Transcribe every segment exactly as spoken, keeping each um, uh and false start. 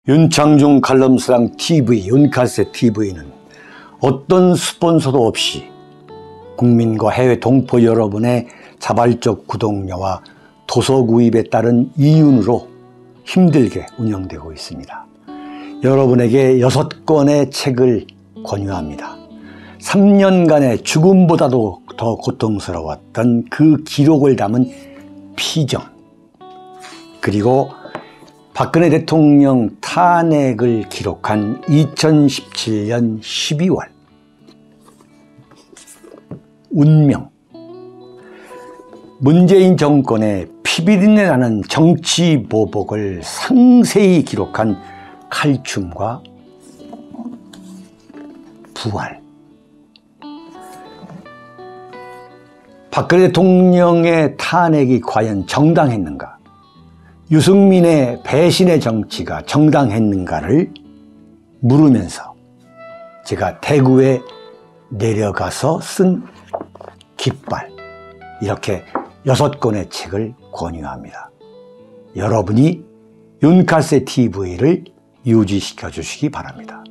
윤창중 칼럼스랑 티비, 윤카세 티비는 어떤 스폰서도 없이 국민과 해외 동포 여러분의 자발적 구독료와 도서 구입에 따른 이윤으로 힘들게 운영되고 있습니다. 여러분에게 여섯 권의 책을 권유합니다. 삼 년간의 죽음보다도 더 고통스러웠던 그 기록을 담은 피정, 그리고 박근혜 대통령 탄핵을 기록한 이천십칠 년 십이월, 운명, 문재인 정권의 피비린내 나는 정치 보복을 상세히 기록한 칼춤과 부활, 박근혜 대통령의 탄핵이 과연 정당했는가, 유승민의 배신의 정치가 정당했는가를 물으면서 제가 대구에 내려가서 쓴 깃발, 이렇게 여섯 권의 책을 권유합니다. 여러분이 윤카세 티비를 유지시켜 주시기 바랍니다.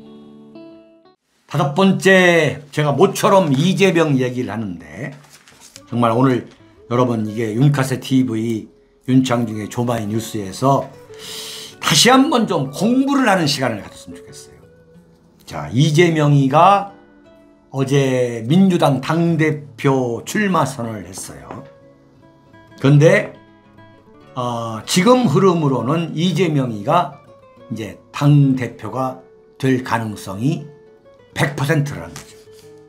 다섯 번째, 제가 모처럼 이재명 얘기를 하는데 정말 오늘 여러분 이게 윤카세 티비 윤창중의 조마이 뉴스에서 다시 한번 좀 공부를 하는 시간을 가졌으면 좋겠어요. 자, 이재명이가 어제 민주당 당대표 출마 선언을 했어요. 그런데 어, 지금 흐름으로는 이재명이가 이제 당대표가 될 가능성이 백 퍼센트라는 거죠.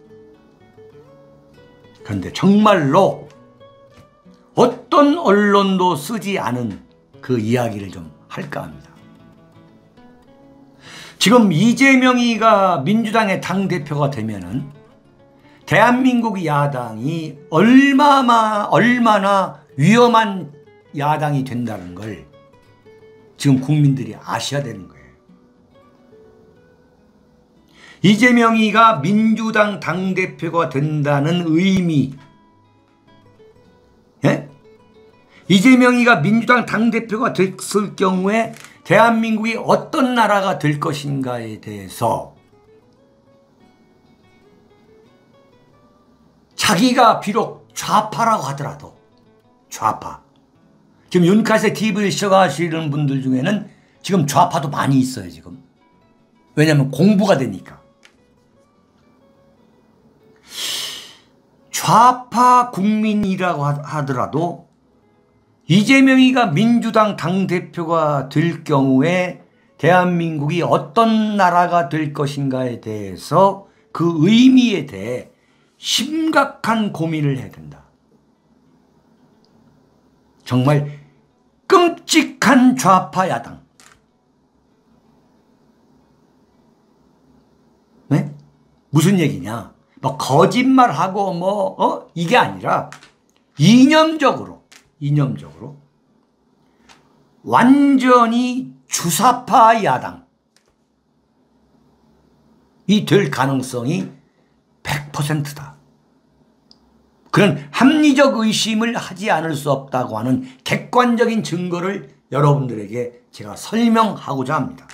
그런데 정말로 어떤 언론도 쓰지 않은 그 이야기를 좀 할까 합니다. 지금 이재명이가 민주당의 당대표가 되면은 대한민국 야당이 얼마나, 얼마나 위험한 야당이 된다는 걸 지금 국민들이 아셔야 되는 거예요. 이재명이가 민주당 당대표가 된다는 의미, 예? 이재명이가 민주당 당대표가 됐을 경우에 대한민국이 어떤 나라가 될 것인가에 대해서 자기가 비록 좌파라고 하더라도, 좌파, 지금 윤카세 티비를 시청하시는 분들 중에는 지금 좌파도 많이 있어요. 지금 왜냐하면 공부가 되니까. 좌파 국민이라고 하더라도 이재명이가 민주당 당대표가 될 경우에 대한민국이 어떤 나라가 될 것인가에 대해서 그 의미에 대해 심각한 고민을 해야 된다. 정말 끔찍한 좌파 야당. 네? 무슨 얘기냐? 뭐 거짓말하고 뭐 어? 이게 아니라 이념적으로 이념적으로 완전히 주사파 야당이 될 가능성이 백 퍼센트다. 그런 합리적 의심을 하지 않을 수 없다고 하는 객관적인 증거를 여러분들에게 제가 설명하고자 합니다.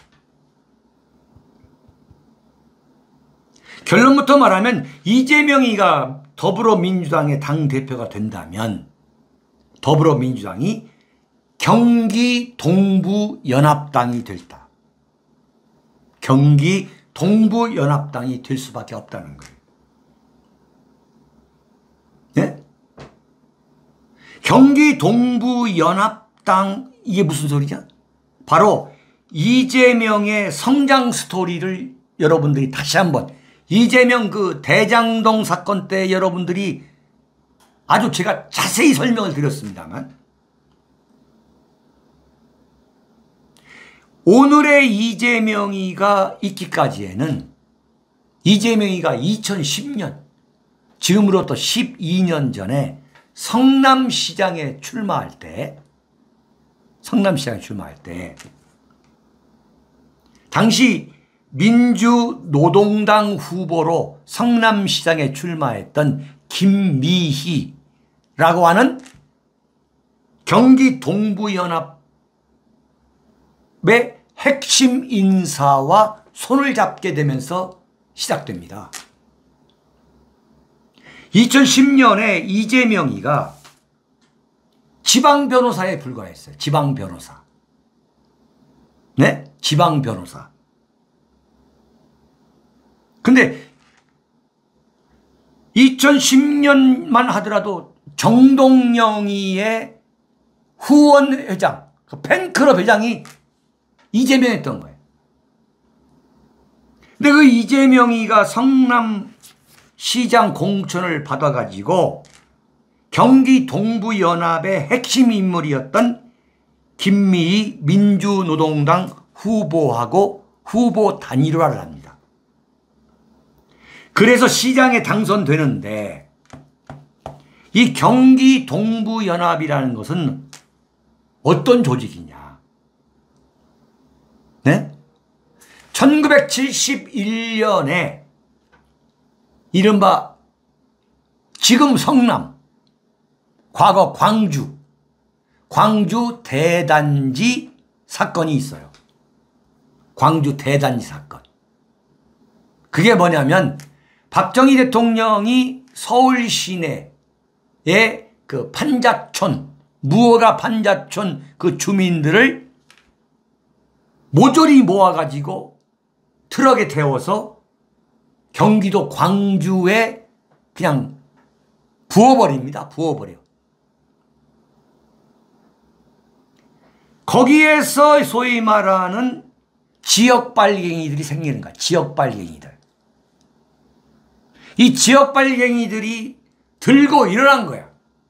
결론부터 말하면 이재명이가 더불어민주당의 당대표가 된다면 더불어민주당이 경기 동부연합당이 됐다. 경기 동부연합당이 될 수밖에 없다는 거예요. 네? 경기 동부연합당, 이게 무슨 소리죠? 바로 이재명의 성장 스토리를 여러분들이 다시 한번, 이재명 그 대장동 사건 때 여러분들이 아주 제가 자세히 설명을 드렸습니다만 오늘의 이재명이가 있기까지에는 이재명이가 이천십 년, 지금으로부터 십이 년 전에 성남시장에 출마할 때 성남시장에 출마할 때 당시 민주노동당 후보로 성남시장에 출마했던 김미희라고 하는 경기 동부연합의 핵심 인사와 손을 잡게 되면서 시작됩니다. 이천십 년에 이재명이가 지방 변호사에 불과했어요. 지방 변호사. 네? 지방 변호사. 근데 이천십 년만 하더라도 정동영이의 후원 회장, 그 팬클럽 회장이 이재명이었던 거예요. 근데 그 이재명이가 성남시장 공천을 받아가지고 경기 동부연합의 핵심 인물이었던 김미희 민주노동당 후보하고 후보 단일화를 합니다. 그래서 시장에 당선되는데 이 경기 동부연합이라는 것은 어떤 조직이냐? 네? 천구백칠십일 년에 이른바 지금 성남, 과거 광주, 광주 대단지 사건이 있어요. 광주 대단지 사건. 그게 뭐냐면 박정희 대통령이 서울 시내의 그 판자촌, 무허가 판자촌 그 주민들을 모조리 모아가지고 트럭에 태워서 경기도 광주에 그냥 부어버립니다. 부어버려. 거기에서 소위 말하는 지역 빨갱이들이 생기는 거야. 지역 빨갱이들. 이 지역 빨갱이들이 들고 일어난 거야.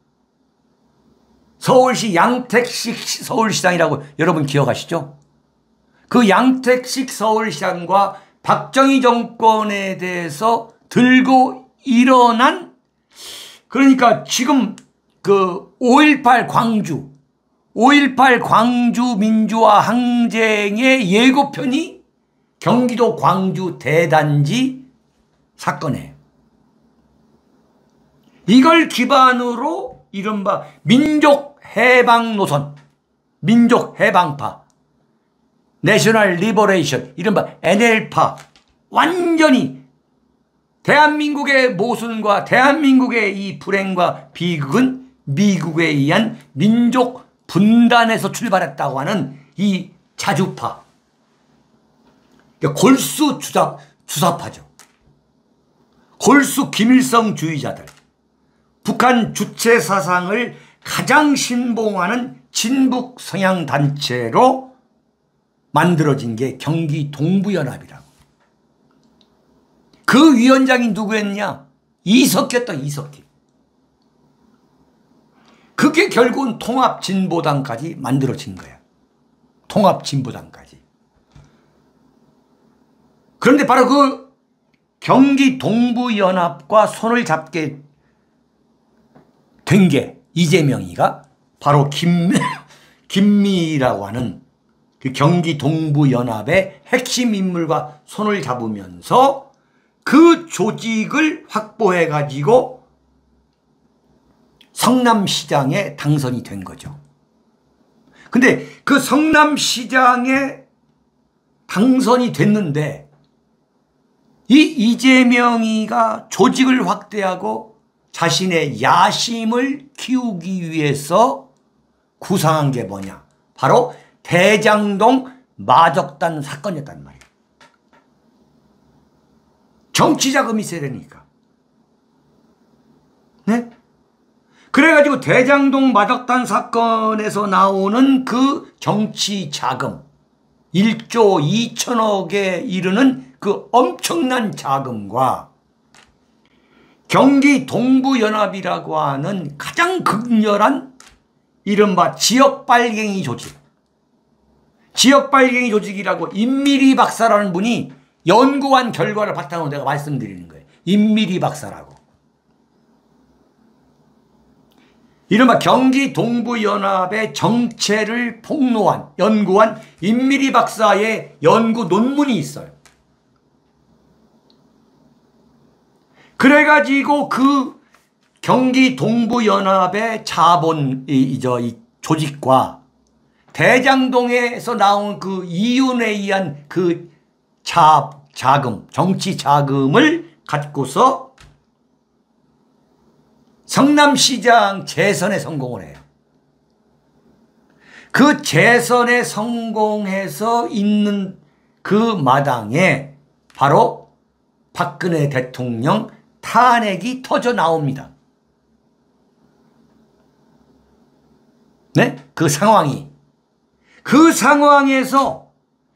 서울시 양택식 서울시장이라고 여러분 기억하시죠? 그 양택식 서울시장과 박정희 정권에 대해서 들고 일어난, 그러니까 지금 그 오일팔 광주, 오일팔 광주 민주화 항쟁의 예고편이 경기도 광주 대단지 사건이에요. 이걸 기반으로 이른바 민족 해방 노선, 민족 해방파, 내셔널 리버레이션, 이른바 엔엘파, 완전히 대한민국의 모순과 대한민국의 이 불행과 비극은 미국에 의한 민족 분단에서 출발했다고 하는 이 자주파, 골수 주사, 주사파죠. 골수 김일성주의자들, 북한 주체 사상을 가장 신봉하는 진북 성향 단체로 만들어진 게 경기 동부연합이라고. 그 위원장이 누구였냐? 이석기였다. 이석기. 그게 결국은 통합진보당까지 만들어진 거야. 통합진보당까지. 그런데 바로 그 경기 동부연합과 손을 잡게 된 게 이재명이가 바로 김, 김미희라고 하는 그 경기 동부연합의 핵심 인물과 손을 잡으면서 그 조직을 확보해 가지고 성남시장에 당선이 된 거죠. 근데 그 성남시장에 당선이 됐는데 이 이재명이가 조직을 확대하고 자신의 야심을 키우기 위해서 구상한 게 뭐냐? 바로 대장동 마적단 사건이었단 말이에요. 정치자금이 있어야 되니까. 네? 그래가지고 대장동 마적단 사건에서 나오는 그 정치자금, 일조 이천억에 이르는 그 엄청난 자금과 경기 동부연합이라고 하는 가장 극렬한 이른바 지역 빨갱이 조직, 지역 빨갱이 조직이라고 임미리 박사라는 분이 연구한 결과를 바탕으로 내가 말씀드리는 거예요. 임미리 박사라고. 이른바 경기 동부연합의 정체를 폭로한, 연구한 임미리 박사의 연구 논문이 있어요. 그래가지고 그 경기 동부연합의 자본, 이, 저, 이 조직과 대장동에서 나온 그 이윤에 의한 그 자, 자금, 정치 자금을 갖고서 성남시장 재선에 성공을 해요. 그 재선에 성공해서 있는 그 마당에 바로 박근혜 대통령 탄핵이 터져 나옵니다. 네? 그 상황이. 그 상황에서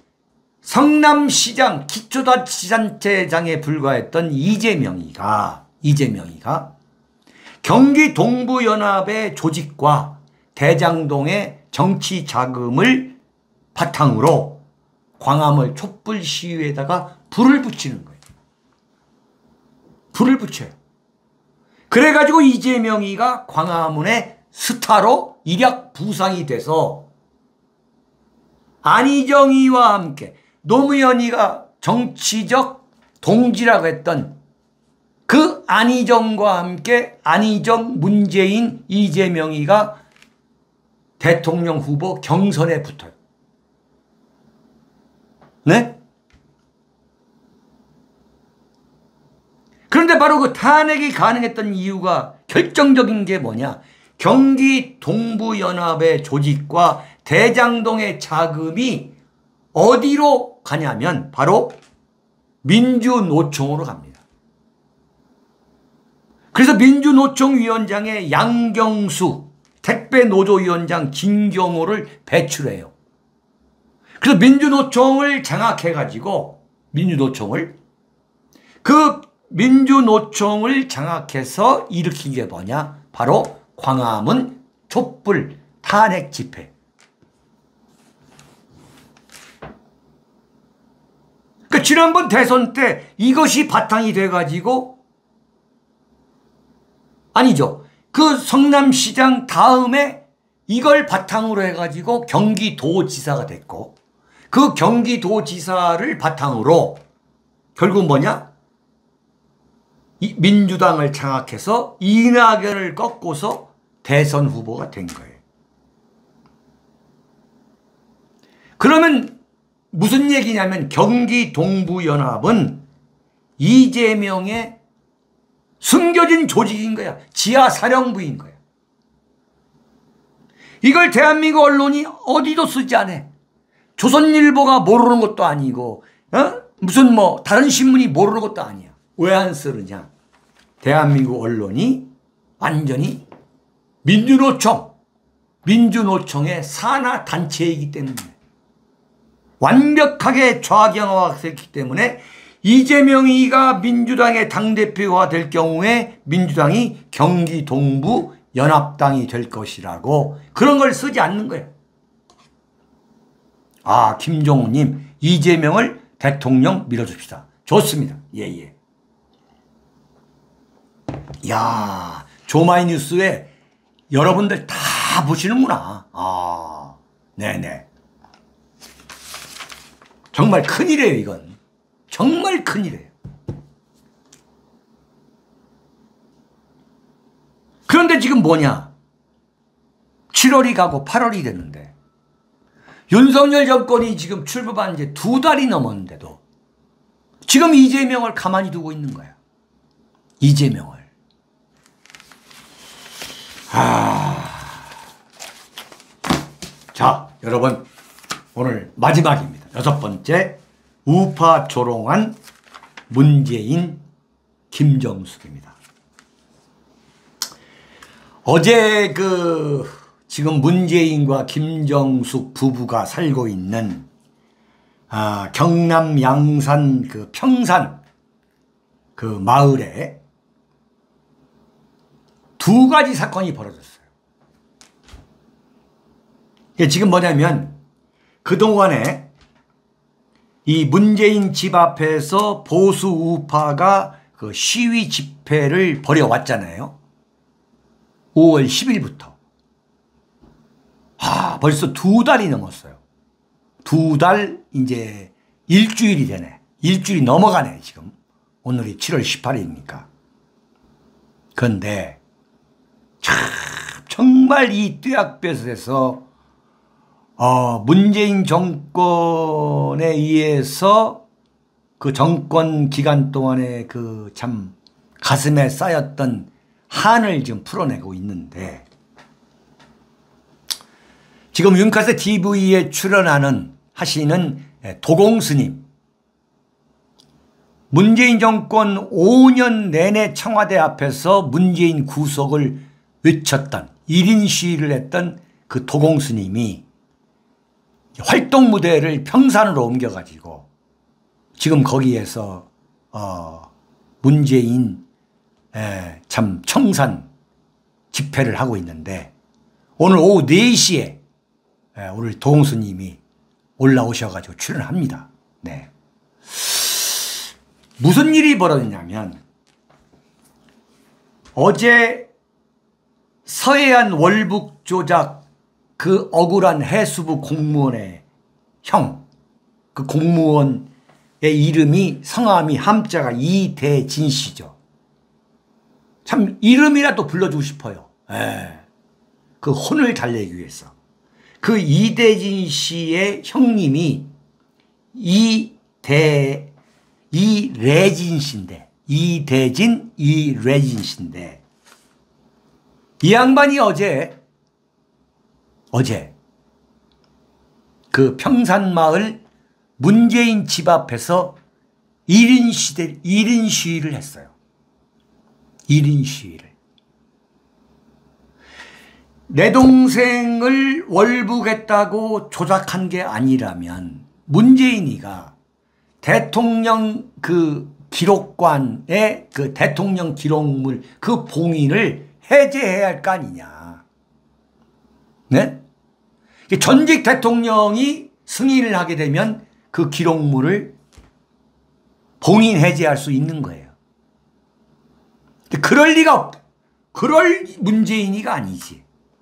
성남시장 기초자치단체장에 불과했던 이재명이가, 이재명이가 경기 동부연합의 조직과 대장동의 정치 자금을 바탕으로 광화문 촛불 시위에다가 불을 붙이는 거예요. 불을 붙여요. 그래가지고 이재명이가 광화문의 스타로 일약 부상이 돼서 안희정이와 함께 노무현이가 정치적 동지라고 했던 그 안희정과 함께 안희정, 문재인, 이재명이가 대통령 후보 경선에 붙어요. 네? 그런데 바로 그 탄핵이 가능했던 이유가 결정적인 게 뭐냐? 경기 동부연합의 조직과 대장동의 자금이 어디로 가냐면 바로 민주노총으로 갑니다. 그래서 민주노총 위원장에 양경수, 택배노조위원장 김경호를 배출해요. 그래서 민주노총을 장악해가지고 민주노총을 그 민주노총을 장악해서 일으킨 게 뭐냐? 바로 광화문 촛불 탄핵 집회. 그러니까 지난번 대선 때 이것이 바탕이 돼가지고 아니죠. 그 성남시장 다음에 이걸 바탕으로 해가지고 경기도지사가 됐고 그 경기도지사를 바탕으로 결국 뭐냐? 이 민주당을 장악해서 이낙연을 꺾고서 대선 후보가 된 거예요. 그러면 무슨 얘기냐면 경기 동부연합은 이재명의 숨겨진 조직인 거야. 지하사령부인 거야. 이걸 대한민국 언론이 어디도 쓰지 않아. 조선일보가 모르는 것도 아니고 어? 무슨 뭐 다른 신문이 모르는 것도 아니야. 왜 안 쓰느냐? 대한민국 언론이 완전히 민주노총, 민주노총의 산하 단체이기 때문에 완벽하게 좌경화됐기 때문에 이재명이가 민주당의 당대표가 될 경우에 민주당이 경기 동부 연합당이 될 것이라고 그런 걸 쓰지 않는 거예요. 아, 김종우님, 이재명을 대통령 밀어줍시다. 좋습니다. 예, 예. 야, 조마이뉴스에 여러분들 다 보시는구나. 아, 네네. 정말 큰일이에요, 이건. 정말 큰일이에요. 그런데 지금 뭐냐? 칠월이 가고 팔월이 됐는데 윤석열 정권이 지금 출범한 지 두 달이 넘었는데도 지금 이재명을 가만히 두고 있는 거야. 이재명을. 아. 자, 여러분, 오늘 마지막입니다. 여섯 번째, 우파 조롱한 문재인, 김정숙입니다. 어제 그 지금 문재인과 김정숙 부부가 살고 있는 아, 경남 양산 그 평산 그 마을에 두 가지 사건이 벌어졌어요. 이게 지금 뭐냐면 그동안에 이 문재인 집 앞에서 보수 우파가 그 시위 집회를 벌여왔잖아요. 오월 십일부터. 아, 벌써 두 달이 넘었어요. 두 달, 이제 일주일이 되네. 일주일이 넘어가네, 지금. 오늘이 칠월 십팔일이니까. 그런데, 참, 정말 이 뙤약볕에서 어, 문재인 정권에 의해서 그 정권 기간 동안에 그 참 가슴에 쌓였던 한을 지금 풀어내고 있는데, 지금 윤카세 티비에 출연하는 하시는 도공스님, 문재인 정권 오 년 내내 청와대 앞에서 문재인 구속을 외쳤던 일 인 시위를 했던 그 도공스님이 활동 무대를 평산으로 옮겨가지고 지금 거기에서 어 문재인 에, 참 청산 집회를 하고 있는데, 오늘 오후 네 시에 에, 오늘 도공스님이 올라오셔가지고 출연합니다. 네. 무슨 일이 벌어졌냐면, 어제 서해안 월북 조작 그 억울한 해수부 공무원의 형, 그 공무원의 이름이 성함이 함자가 이대진 씨죠. 참 이름이라도 불러주고 싶어요. 에, 그 혼을 달래기 위해서. 그 이대진 씨의 형님이 이대 이래진 씨인데, 이대진 이래진 씨인데, 이 양반이 어제 어제 그 평산마을 문재인 집 앞에서 일 인 시대 일 인 시위를 했어요. 일 인 시위를. 내 동생을 월북했다고 조작한 게 아니라면 문재인이가 대통령 그 기록관의 그 대통령 기록물 그 봉인을 해제해야 할 거 아니냐. 네? 전직 대통령이 승인을 하게 되면 그 기록물을 봉인 해제할 수 있는 거예요. 그럴 리가 없다. 그럴 문재인이가 아니지.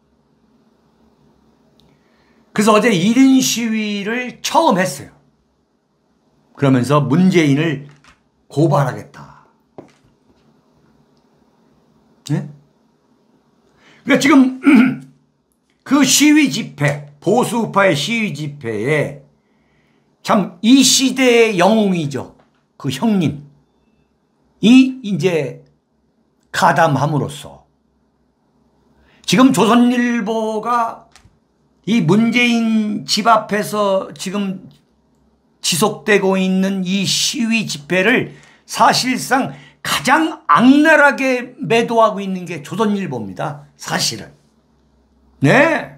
그래서 어제 일 인 시위를 처음 했어요. 그러면서 문재인을 고발하겠다. 네? 그러니까 지금 그 시위 집회, 보수파의 시위 집회에 참 이 시대의 영웅이죠. 그 형님이 이제 가담함으로써 지금 조선일보가 이 문재인 집 앞에서 지금 지속되고 있는 이 시위 집회를 사실상 가장 악랄하게 매도하고 있는 게 조선일보입니다. 사실은. 네.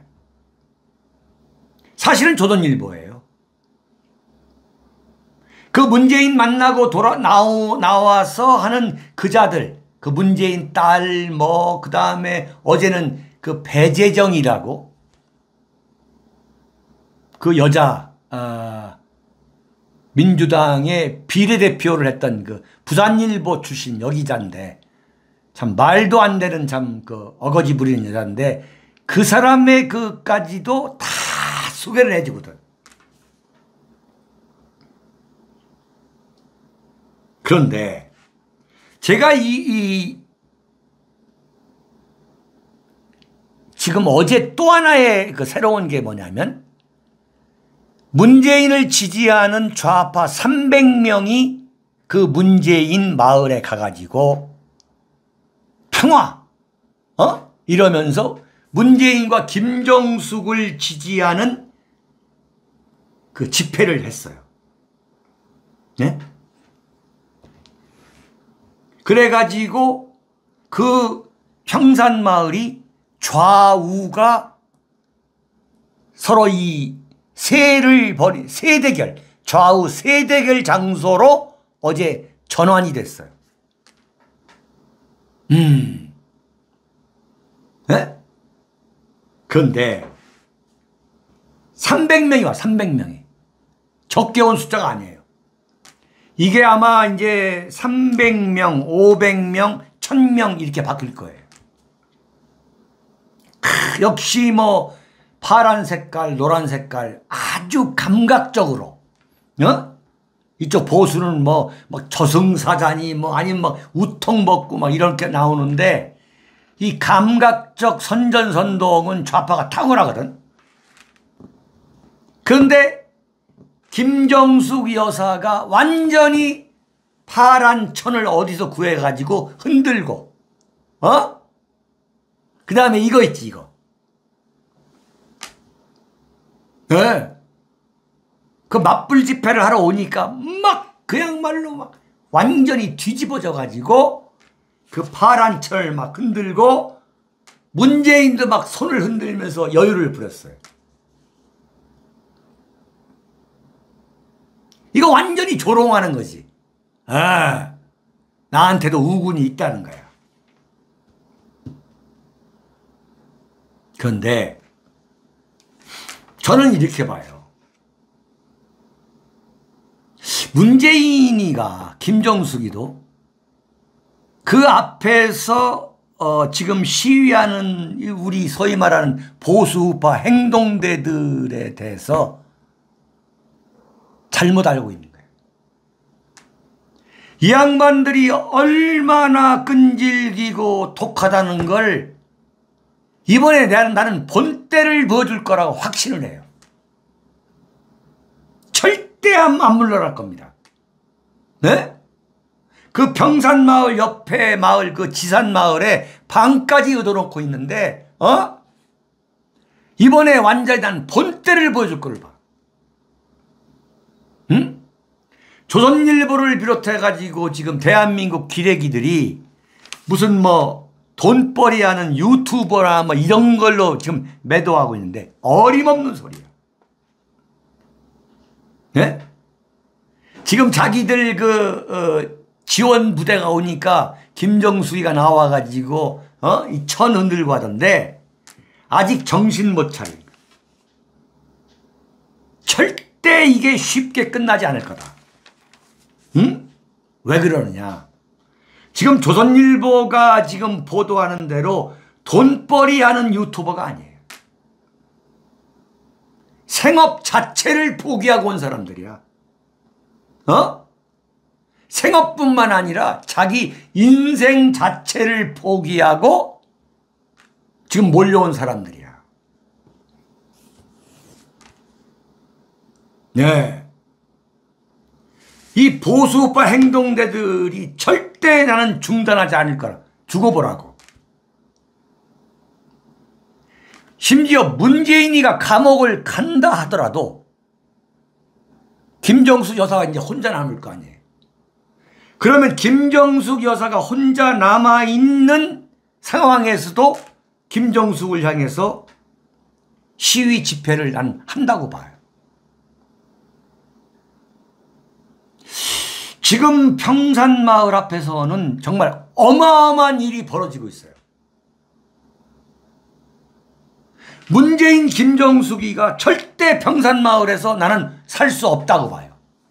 사실은 조선일보예요. 그 문재인 만나고 돌아 나오, 나와서 하는 그자들, 그 문재인 딸, 뭐, 그 다음에 어제는 그 배재정이라고 그 여자, 어, 민주당의 비례대표를 했던 그 부산일보 출신 여기자인데, 참 말도 안 되는 참 그 어거지 부리는 여자인데, 그 사람의 그까지도 다 소개를 해주거든. 그런데 제가 이, 이 지금 어제 또 하나의 그 새로운 게 뭐냐면, 문재인을 지지하는 좌파 삼백 명이 그 문재인 마을에 가가지고 평화 어? 이러면서 문재인과 김정숙을 지지하는 그 집회를 했어요. 네? 그래가지고 그 평산마을이 좌우가 서로 이 세를 벌이, 세대결, 좌우 세대결 장소로 어제 전환이 됐어요. 음. 네? 그런데 삼백 명이 와, 삼백 명이. 적게 온 숫자가 아니에요. 이게 아마 이제 삼백 명, 오백 명, 천 명 이렇게 바뀔 거예요. 크, 역시 뭐 파란 색깔, 노란 색깔 아주 감각적으로, 어? 이쪽 보수는 뭐, 막 저승사자니 뭐 아니면 막 우통 벗고 막 이렇게 나오는데, 이 감각적 선전선동은 좌파가 탁월하거든. 그런데 김정숙 여사가 완전히 파란 천을 어디서 구해가지고 흔들고, 어? 그 다음에 이거 있지, 이거. 네. 그 맞불 집회를 하러 오니까 막 그야말로 막 완전히 뒤집어져 가지고 그 파란 천을 막 흔들고 문재인도 막 손을 흔들면서 여유를 부렸어요. 이거 완전히 조롱하는 거지. 아, 나한테도 우군이 있다는 거야. 그런데 저는 이렇게 봐요. 문재인이가 김정숙이도 그 앞에서 어 지금 시위하는 우리 소위 말하는 보수우파 행동대들에 대해서 잘못 알고 있는 거예요. 이 양반들이 얼마나 끈질기고 독하다는 걸 이번에 나는, 나는 본때를 보여줄 거라고 확신을 해요. 절대 안, 안 물러날 겁니다. 네? 그 병산마을 옆에 마을, 그 지산마을에 방까지 얻어놓고 있는데, 어? 이번에 완전히 난 본때를 보여줄 걸 봐. 응? 조선일보를 비롯해가지고 지금 대한민국 기레기들이 무슨 뭐 돈벌이 하는 유튜버나 뭐 이런 걸로 지금 매도하고 있는데 어림없는 소리야. 네? 지금 자기들 그, 어, 지원 부대가 오니까 김정숙이가 나와가지고, 어? 이 천 흔들고 하던데 아직 정신 못 차려. 절대 이게 쉽게 끝나지 않을 거다. 응? 왜 그러느냐? 지금 조선일보가 지금 보도하는 대로 돈벌이 하는 유튜버가 아니에요. 생업 자체를 포기하고 온 사람들이야. 어? 생업뿐만 아니라 자기 인생 자체를 포기하고 지금 몰려온 사람들이야. 네. 이 보수우파 행동대들이 절대 나는 중단하지 않을 거라. 죽어보라고. 심지어 문재인이가 감옥을 간다 하더라도 김정숙 여사가 이제 혼자 남을 거 아니에요. 그러면 김정숙 여사가 혼자 남아있는 상황에서도 김정숙을 향해서 시위 집회를 난 한다고 봐요. 지금 평산마을 앞에서는 정말 어마어마한 일이 벌어지고 있어요. 문재인 김정숙이가 절대 평산마을에서 나는 살 수 없다고 봐요.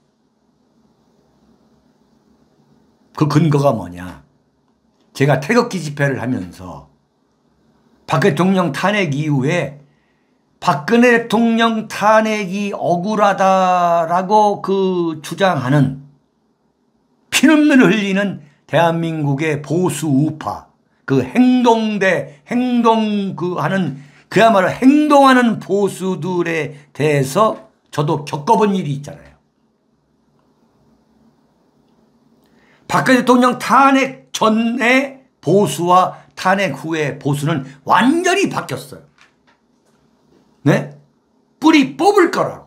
그 근거가 뭐냐? 제가 태극기 집회를 하면서 박근혜 대통령 탄핵 이후에 박근혜 대통령 탄핵이 억울하다라고 그 주장하는 피눈물 흘리는 대한민국의 보수 우파, 그 행동대, 행동 그 하는, 그야말로 행동하는 보수들에 대해서 저도 겪어본 일이 있잖아요. 박근혜 대통령 탄핵 전에 보수와 탄핵 후에 보수는 완전히 바뀌었어요. 네? 뿌리 뽑을 거라고.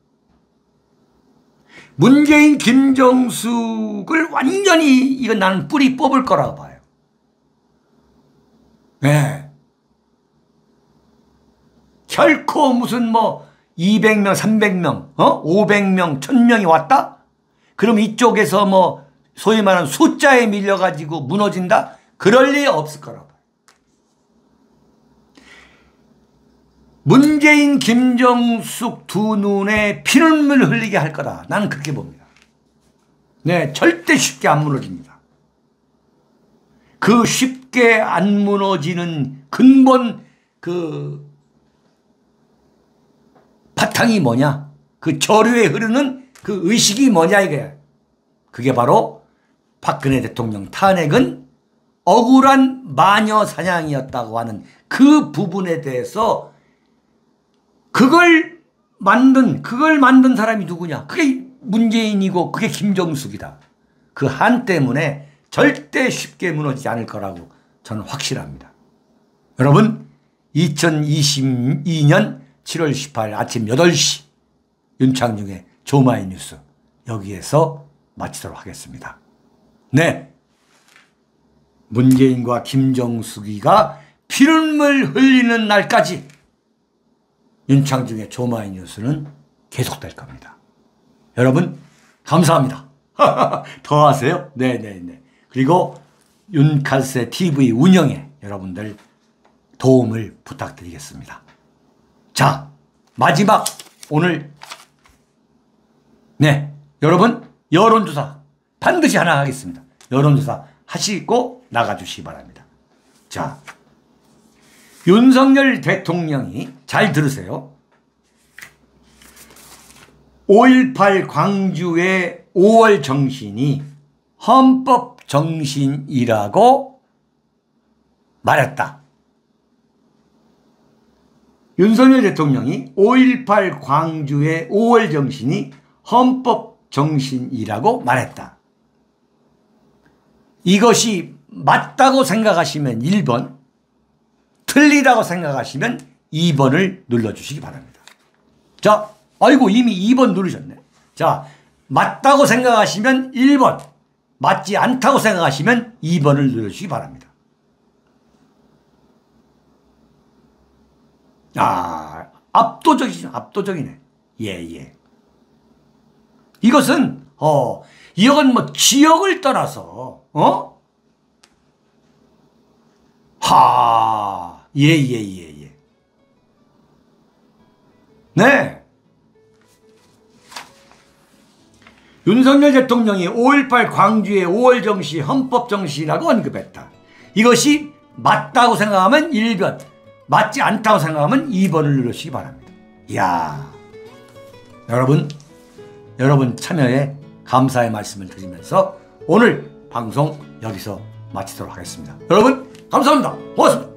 문재인, 김정숙을 완전히 이건 나는 뿌리 뽑을 거라고 봐요. 네. 결코 무슨 뭐 이백 명, 삼백 명, 어? 오백 명, 천 명이 왔다? 그럼 이쪽에서 뭐 소위 말하는 숫자에 밀려가지고 무너진다? 그럴 리 없을 거라고 봐요. 문재인, 김정숙 두 눈에 피눈물 흘리게 할 거다. 나는 그렇게 봅니다. 네, 절대 쉽게 안 무너집니다. 그 쉽게 안 무너지는 근본 그 바탕이 뭐냐? 그 저류에 흐르는 그 의식이 뭐냐 이게. 그게 바로 박근혜 대통령 탄핵은 억울한 마녀 사냥이었다고 하는 그 부분에 대해서 그걸 만든, 그걸 만든 사람이 누구냐? 그게 문재인이고 그게 김정숙이다. 그 한 때문에 절대 쉽게 무너지지 않을 거라고 저는 확실합니다. 여러분, 이천이십이 년 칠월 십팔일 아침 여덟 시 윤창중의 조마이뉴스 여기에서 마치도록 하겠습니다. 네, 문재인과 김정숙이가 피눈물 흘리는 날까지 윤창중의 조마이뉴스는 계속될 겁니다. 여러분 감사합니다. 더 하세요? 네네네. 그리고 윤칼세 티비 운영에 여러분들 도움을 부탁드리겠습니다. 자, 마지막 오늘 네, 여러분 여론조사 반드시 하나 하겠습니다. 여론조사 하시고 나가주시기 바랍니다. 자, 윤석열 대통령이 잘 들으세요. 오일팔 광주의 오월 정신이 헌법 정신이라고 말했다. 윤석열 대통령이 오일팔 광주의 오월 정신이 헌법 정신이라고 말했다. 이것이 맞다고 생각하시면 일 번, 틀리다고 생각하시면 이 번을 눌러주시기 바랍니다. 자, 아이고 이미 이 번 누르셨네. 자, 맞다고 생각하시면 일 번, 맞지 않다고 생각하시면 이 번을 눌러주시기 바랍니다. 아, 압도적이죠. 압도적이네. 예, 예. 이것은, 어, 이건 뭐 지역을 떠나서, 어? 하, 예, 예, 예, 예. 네. 윤석열 대통령이 오일팔 광주의 오월 정시 헌법 정신이라고 언급했다. 이것이 맞다고 생각하면 일 번, 맞지 않다고 생각하면 이 번을 누르시기 바랍니다. 이야, 여러분, 여러분 참여에 감사의 말씀을 드리면서 오늘 방송 여기서 마치도록 하겠습니다. 여러분 감사합니다. 고맙습니다.